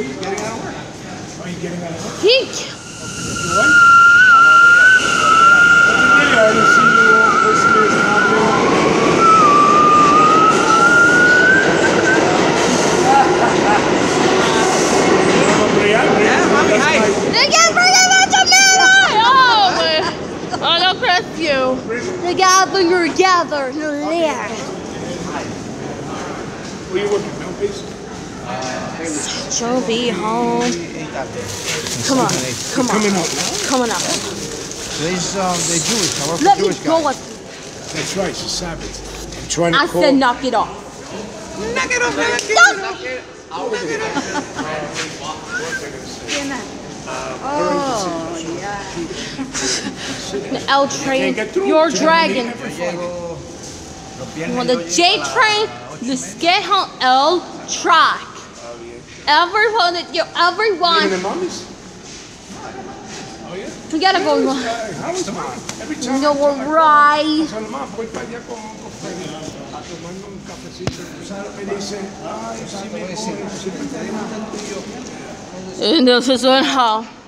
Are you getting out of work? Are you getting out of work? Pink. Your wife? I didn't see you listeners out there. Mommy, hi. They can't bring it back to me! Oh, don't press you. Together, you're gathered. You're there. Where you working? Mount Base? She'll be home. Come on. Come on. Coming out now? Coming up. Today's they're Jewish. I work for Let me Jewish go guys. with That's right, it's Sabbath. I'm trying to I call. said knock it off. Knock it off, man. Stop! Oh, The L train, your dragon. On the J train, let's get on L track. Everyone, everyone. Even the mummies? Oh, yeah? We gotta go. How is mom? Every time No, we're right. San Mom, voy para allá con Freddy a tomando un cafecito. Me dice, ay, sí, mi amor, siempre te digo tanto yo. 真的是真好。